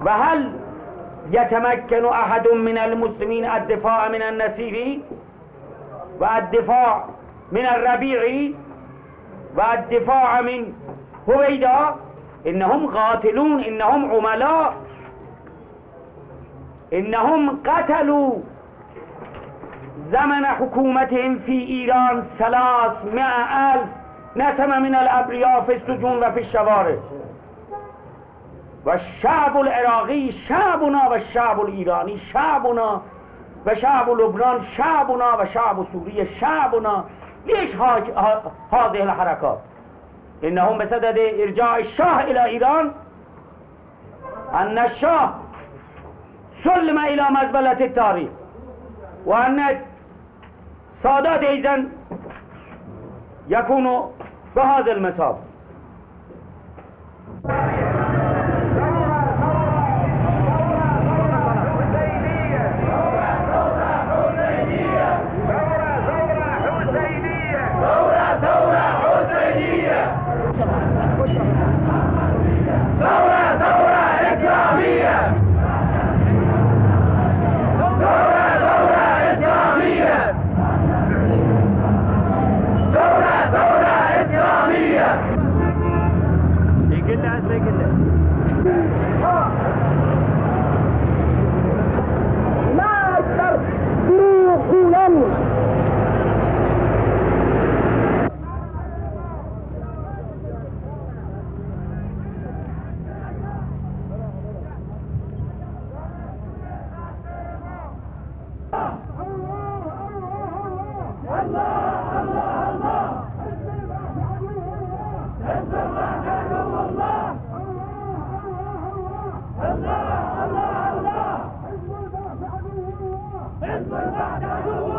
و هل يتمكن أحد من المسلمين الدفاع من النسير والدفاع من الربيع والدفاع من هويدا؟ إنهم قاتلون، إنهم عملاء، إنهم قتلوا زمن حكومتهم في إيران 300,000 نسمة من الأبرياء في السجون وفي الشوارع. والشعب العراقي شعبنا والشعب الإيراني شعبنا وشعب لبنان شعبنا وشعب سوريا شعبنا. ليش هذه الحركات؟ إنهم بصدد إرجاع الشاه إلى إيران، أن الشاه سلم إلى مزبلة التاريخ، وأن سادات إذن يكون بهذا المثاب. الله